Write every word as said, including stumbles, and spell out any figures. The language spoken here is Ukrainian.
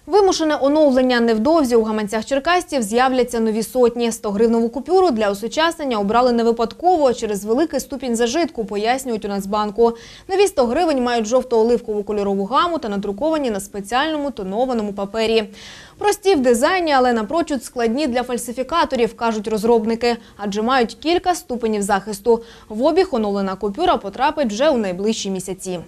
Вимушене оновлення. Невдовзі у гаманцях черкасців з'являться нові сотні. сто-гривневу купюру для осучаснення обрали не випадково, через великий ступінь зажитку, пояснюють у Нацбанку. Нові сто гривень мають жовто-оливкову кольорову гаму та надруковані на спеціальному тонованому папері. Прості в дизайні, але напрочуд складні для фальсифікаторів, кажуть розробники, адже мають кілька ступенів захисту. В обіг оновлена купюра потрапить вже у найближчі місяці.